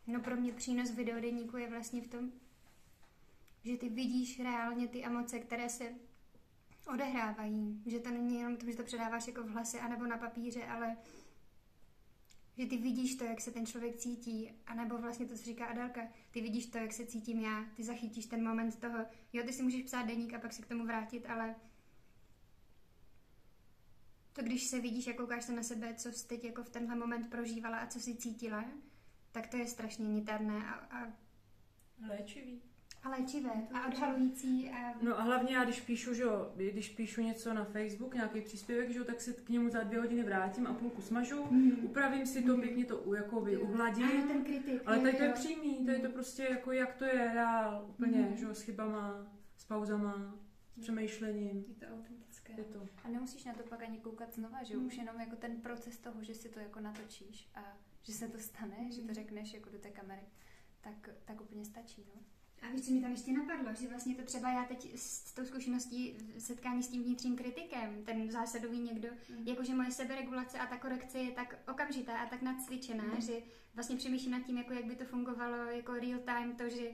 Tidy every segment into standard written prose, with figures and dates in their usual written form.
No pro mě přínos videodeníku je vlastně v tom, že ty vidíš reálně ty emoce, které se odehrávají. Že to není jenom to, že to předáváš jako v hlase anebo na papíře, ale že ty vidíš to, jak se ten člověk cítí, anebo vlastně to, co říká Adelka, ty vidíš to, jak se cítím já, ty zachytíš ten moment toho, jo, ty si můžeš psát deník a pak se k tomu vrátit, ale to, když se vidíš a koukáš se na sebe, co jsi teď jako v tenhle moment prožívala a co jsi cítila, tak to je strašně niterné a léčivý. A léčivé a odhalující. No a hlavně já, když píšu něco na Facebook, nějaký příspěvek, že, tak se k němu za 2 hodiny vrátím a půlku smažu, upravím si to, pěkně to uhladím. Ten kritik. Ale tady to je přímý, tady to prostě jako jak to je reál, úplně, že, s chybama, s pauzama, s přemýšlením. Je to autentické. Je to. A nemusíš na to pak ani koukat znova, že už jenom jako ten proces toho, že si to jako natočíš a že se to stane, že to řekneš jako do té kamery, tak úplně stačí, no. A víš, co mi tam ještě napadlo, že vlastně to třeba já teď s tou zkušeností setkání s tím vnitřním kritikem, ten zásadový někdo, jakože moje seberegulace a ta korekce je tak okamžitá a tak nacvičená, že vlastně přemýšlím nad tím, jako jak by to fungovalo jako real time, to, že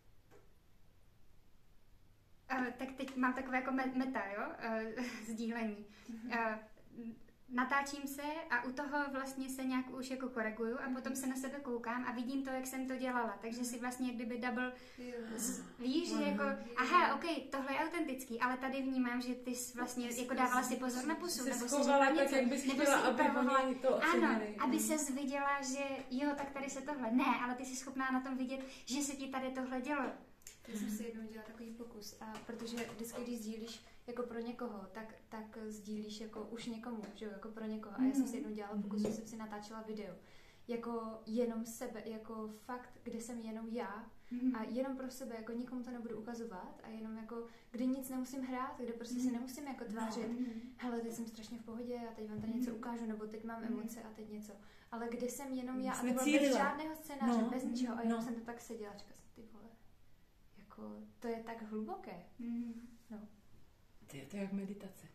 tak teď mám takové jako meta, jo, sdílení. Natáčím se a u toho vlastně se nějak už jako koreguju a potom se na sebe koukám a vidím to, jak jsem to dělala. Takže si vlastně jak kdyby double víš, že jako aha, ok, tohle je autentický, ale tady vnímám, že ty jsi vlastně jako dávala si pozor na pusu, nebo si řekla něco, tak, jak bys chtěla, aby oni to ocenili. Ano, aby ses viděla, že jo, tak tady se tohle. Ne, ale ty jsi schopná na tom vidět, že se ti tady tohle dělo. Já jsem si jednou dělala takový pokus, a protože vždycky, když sdílíš jako pro někoho, tak sdílíš jako už někomu, že jo, jako pro někoho. A já jsem si jednou dělala pokus, že jsem si natáčela video. Jako jenom sebe, jako fakt, kde jsem jenom já a jenom pro sebe, jako nikomu to nebudu ukazovat a jenom jako, kde nic nemusím hrát, kde prostě si nemusím jako tvářit, hele, teď jsem strašně v pohodě a teď vám tady něco ukážu, nebo teď mám emoce a teď něco. Ale kde jsem jenom já a to bylo bez žádného scénáře, bez ničeho a jenom jsem to tak seděla a říkala jsem, ty vole, jako, to je tak hluboké. No. To je jak meditace.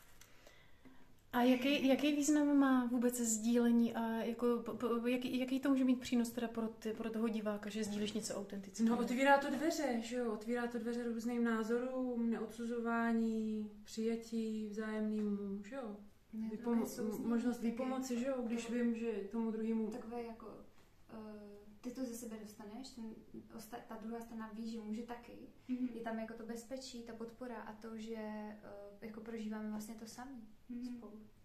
A jaký význam má vůbec sdílení a jako, jaký to může mít přínos teda pro toho diváka, že sdílíš něco autentického? No, otvírá to dveře, že jo? Otvírá to dveře různým názorům, neodsuzování, přijetí vzájemnému, že jo? Možnost výpomoci, že jo? Když vím, že tomu druhému... Takové jako... ty to ze sebe dostaneš, ta druhá strana ví, že může taky. Je tam jako to bezpečí, ta podpora a to, že jako prožíváme vlastně to samé spolu.